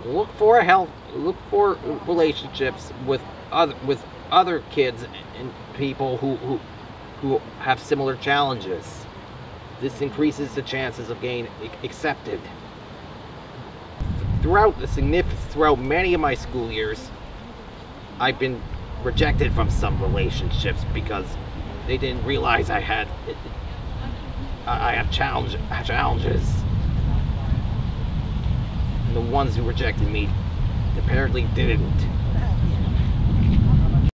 look for relationships with other kids and people who have similar challenges. This increases the chances of getting accepted. Throughout many of my school years, I've been rejected from some relationships because they didn't realize I have challenges. And the ones who rejected me apparently didn't.